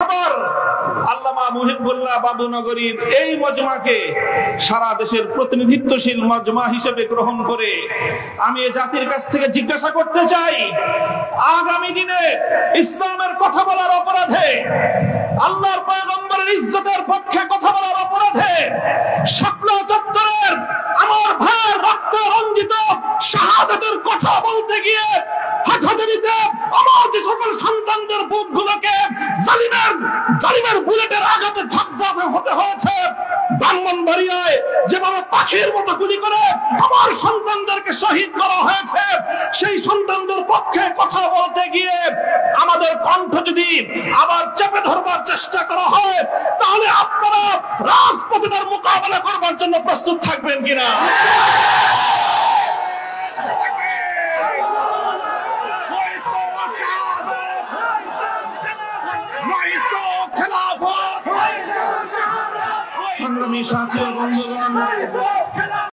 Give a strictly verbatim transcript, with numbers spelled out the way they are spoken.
খবর আল্লামা মুহিবুল্লাহ বাবুনগরীর এই মজমাকে সারা দেশের প্রতিনিধিত্বশীল মজমা হিসেবে গ্রহণ করে আমি এই জাতির কাছ থেকে জিজ্ঞাসা করতে চাই, আগামী দিনে ইসলামের কথা বলার অপরাধে, আল্লাহর পয়গম্বরের ইজ্জতের পক্ষে কথা বলার অপরাধে শাপলা চত্বরের আমার ভাইয়ের রক্তে রঞ্জিত শাহাদাতের কথা বলতে গিয়ে হাটাহাটিতে আমার যে সকল সন্তানদের বুকগুলোকে জালিমের জালিমের বুলেটের আঘাতে ঝাঁঝাতে হতে হয়েছে, ব্রাহ্মণবাড়িয়ায় যেভাবে পাখির মতো গুলি করে আমার সন্তানদেরকে শহীদ করা হয়েছে, সেই সন্তানদের পক্ষে কথা বলতে গিয়ে আমাদের কণ্ঠ যদি আবার চেপে ধরবার চেষ্টা করা হয়, তাহলে আপনারা রাজপথে তার মোকাবেলা করবার জন্য প্রস্তুত থাকবেন কিনা? সংগ্রামী সাথী ও বন্ধুগণ,